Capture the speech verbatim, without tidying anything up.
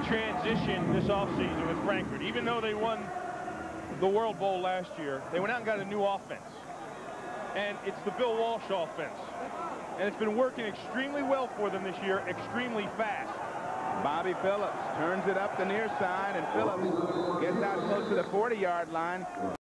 transition this offseason with Frankfurt. Even though they won the World Bowl last year, they went out and got a new offense. And it's the Bill Walsh offense. And it's been working extremely well for them this year, extremely fast. Bobby Phillips turns it up the near side, and Phillips gets out close to the forty-yard line.